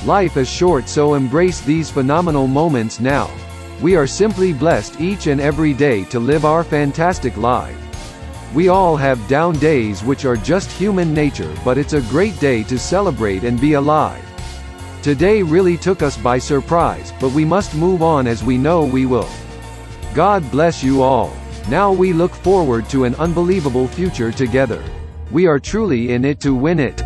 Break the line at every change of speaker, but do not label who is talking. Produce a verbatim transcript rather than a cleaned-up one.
Life is short, so embrace these phenomenal moments now. We are simply blessed each and every day to live our fantastic life. We all have down days, which are just human nature, but it's a great day to celebrate and be alive. Today really took us by surprise, but we must move on as we know we will. God bless you all. Now we look forward to an unbelievable future together. We are truly in it to win it.